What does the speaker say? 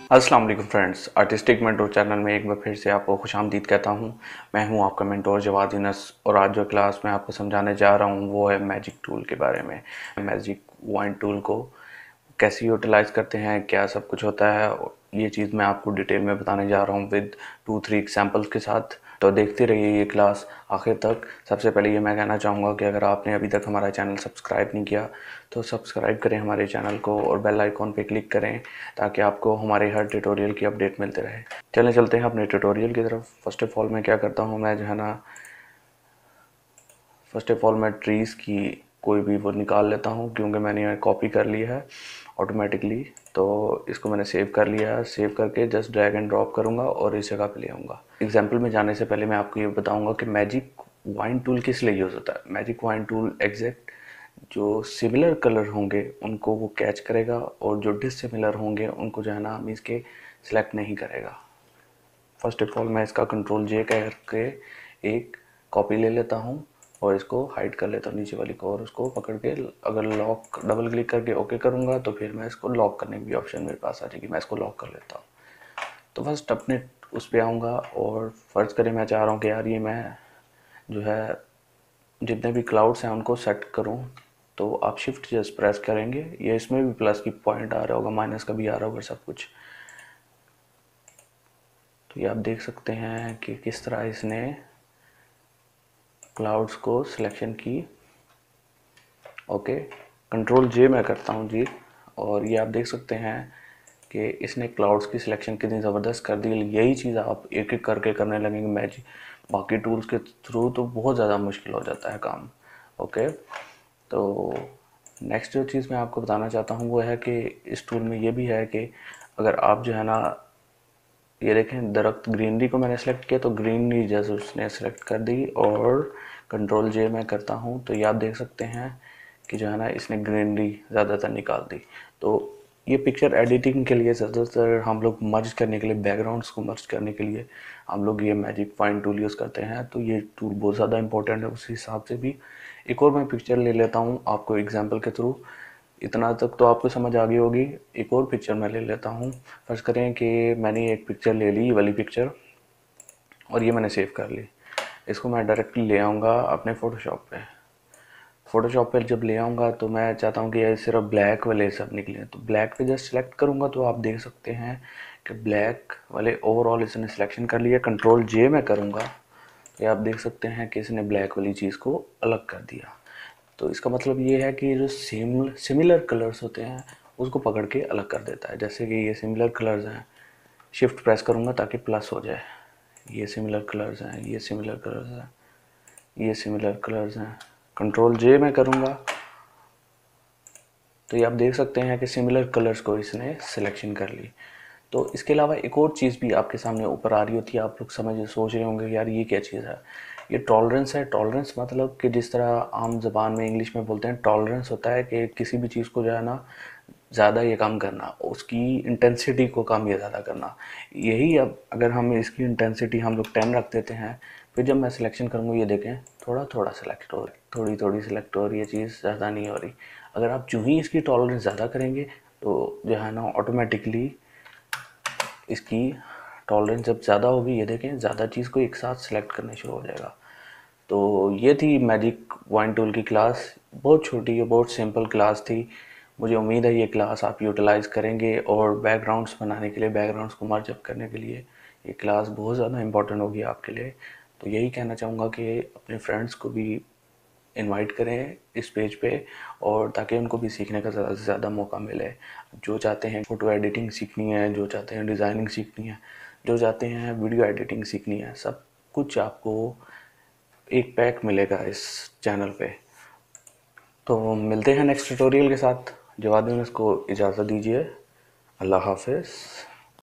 अस्सलाम वालेकुम friends, artistic mentor channel में एक बार फिर से आपको खुशामदीद कहता हूँ। मैं हूँ आपका मेंटोर जवाद यूनस और आज जो क्लास में आपको समझाने जा रहा हूँ वो है मैजिक टूल के बारे में। मैजिक वाइंड टूल को कैसे यूटिलाइज़ करते हैं, क्या सब कुछ होता है, ये चीज़ मैं आपको डिटेल में बताने जा रहा हूँ विद 2-3 एग्जांपल्स के साथ। तो देखते रहिए ये क्लास आखिर तक। सबसे पहले ये मैं कहना चाहूँगा कि अगर आपने अभी तक हमारा चैनल सब्सक्राइब नहीं किया तो सब्सक्राइब करें हमारे चैनल को और बेल आइकॉन पे क्लिक करें ताकि आपको हमारे हर ट्यूटोरियल की अपडेट मिलते रहे। चलते हैं अपने ट्यूटोरियल की तरफ। फर्स्ट ऑफ ऑल मैं क्या करता हूँ, मैं जो है ना मैं ट्रीज़ की कोई भी वो निकाल लेता हूँ क्योंकि मैंने कॉपी कर लिया है ऑटोमेटिकली। तो इसको मैंने सेव कर लिया है। सेव करके जस्ट ड्रैग एंड ड्रॉप करूँगा और इस जगह पे ले आऊँगा। एग्जांपल में जाने से पहले मैं आपको ये बताऊँगा कि मैजिक वाइन टूल किस लिए यूज़ होता है। मैजिक वाइन टूल एग्जैक्ट जो सिमिलर कलर होंगे उनको वो कैच करेगा और जो डिसिमिलर होंगे उनको जो है ना मीन्स के सिलेक्ट नहीं करेगा। फर्स्ट ऑफ ऑल मैं इसका कंट्रोल जे करके एक कॉपी ले लेता हूँ और इसको हाइड कर लेता हूँ नीचे वाली को, और उसको पकड़ के अगर लॉक डबल क्लिक करके ओके करूँगा तो फिर मैं इसको लॉक करने की भी ऑप्शन मेरे पास आ जाएगी। मैं इसको लॉक कर लेता हूँ। तो फर्स्ट अपने उस पर आऊँगा और फ़र्ज़ करें मैं चाह रहा हूँ कि यार ये मैं जो है जितने भी क्लाउड्स हैं उनको सेट करूँ। तो आप शिफ्ट जस्ट प्रेस करेंगे, ये इसमें भी प्लस की पॉइंट आ रहा होगा, माइनस का भी आ रहा होगा सब कुछ। तो ये आप देख सकते हैं कि किस तरह इसने क्लाउड्स को सिलेक्शन की। ओके, कंट्रोल जे मैं करता हूँ जी, और ये आप देख सकते हैं कि इसने क्लाउड्स की सिलेक्शन कितनी ज़बरदस्त कर दी। यही चीज़ आप एक एक करके करने लगेंगे मैजिक बाकी टूल्स के थ्रू तो बहुत ज़्यादा मुश्किल हो जाता है काम। ओके, तो नेक्स्ट जो चीज़ मैं आपको बताना चाहता हूँ वो है कि इस टूल में ये भी है कि अगर आप जो है ना ये देखें दरख्त ग्रीनरी को मैंने सेलेक्ट किया तो ग्रीनरी जैसे उसने सेलेक्ट कर दी, और कंट्रोल जे मैं करता हूँ तो ये आप देख सकते हैं कि जो है ना इसने ग्रीनरी ज़्यादातर निकाल दी। तो ये पिक्चर एडिटिंग के लिए ज़्यादातर हम लोग मर्ज करने के लिए, बैकग्राउंड्स को मर्ज करने के लिए हम लोग ये मैजिक फाइन टूल यूज़ करते हैं। तो ये टूल बहुत ज़्यादा इंपॉर्टेंट है। उसी हिसाब से भी एक और मैं पिक्चर ले लेता हूँ आपको एग्जाम्पल के थ्रू। इतना तक तो आपको समझ आ गई होगी। एक और पिक्चर मैं ले लेता हूँ। फर्ज करें कि मैंने एक पिक्चर ले ली, ये वाली पिक्चर, और ये मैंने सेव कर ली। इसको मैं डायरेक्टली ले आऊँगा अपने फ़ोटोशॉप पे। फ़ोटोशॉप पे जब ले आऊँगा तो मैं चाहता हूँ कि ये सिर्फ ब्लैक वाले सब निकले। तो ब्लैक पे जस्ट सेलेक्ट करूँगा तो आप देख सकते हैं कि ब्लैक वाले ओवरऑल इसने सिलेक्शन कर लिया। कंट्रोल जे मैं करूँगा तो आप देख सकते हैं कि इसने ब्लैक वाली चीज़ को अलग कर दिया। तो इसका मतलब ये है कि जो सिमिलर कलर्स होते हैं उसको पकड़ के अलग कर देता है। जैसे कि ये सिमिलर कलर्स हैं, शिफ्ट प्रेस करूँगा ताकि प्लस हो जाए। ये सिमिलर कलर्स हैं, ये सिमिलर कलर्स हैं, ये सिमिलर कलर्स हैं। कंट्रोल जे मैं करूँगा तो ये आप देख सकते हैं कि सिमिलर कलर्स को इसने सिलेक्शन कर ली। तो इसके अलावा एक और चीज़ भी आपके सामने ऊपर आ रही होती है। आप लोग सोच रहे होंगे यार ये क्या चीज़ है। ये टॉलरेंस है। टॉलरेंस मतलब कि जिस तरह आम ज़बान में इंग्लिश में बोलते हैं, टॉलरेंस होता है कि किसी भी चीज़ को जो है ना ज़्यादा ये काम करना, उसकी इंटेंसिटी को कम या ज़्यादा करना। यही अब अगर हम इसकी इंटेंसिटी हम लोग 10 रख देते हैं, फिर जब मैं सिलेक्शन करूँगा ये देखें थोड़ा थोड़ा सिलेक्ट हो रही, थोड़ी थोड़ी सिलेक्ट हो रही है, चीज़ ज़्यादा नहीं हो रही। अगर आप जो ही इसकी टॉलरेंस ज़्यादा करेंगे तो जो है ना ऑटोमेटिकली इसकी टॉलरेंस जब ज़्यादा होगी, ये देखें ज़्यादा चीज़ को एक साथ सिलेक्ट करने शुरू हो जाएगा। तो ये थी मैजिक वाइन टूल की क्लास। बहुत छोटी है, बहुत सिंपल क्लास थी। मुझे उम्मीद है ये क्लास आप यूटिलाइज़ करेंगे और बैकग्राउंड्स बनाने के लिए, बैकग्राउंड्स को मर्ज अप करने के लिए ये क्लास बहुत ज़्यादा इंपॉर्टेंट होगी आपके लिए। तो यही कहना चाहूँगा कि अपने फ्रेंड्स को भी इनवाइट करें इस पेज पे, और ताकि उनको भी सीखने का ज़्यादा से ज़्यादा मौका मिले। जो चाहते हैं फ़ोटो एडिटिंग सीखनी है, जो चाहते हैं डिज़ाइनिंग सीखनी है, जो चाहते हैं वीडियो एडिटिंग सीखनी है, सब कुछ आपको एक पैक मिलेगा इस चैनल पे। तो मिलते हैं नेक्स्ट ट्यूटोरियल के साथ। जवाब यूनस को इजाज़त दीजिए। अल्लाह हाफ़िज़।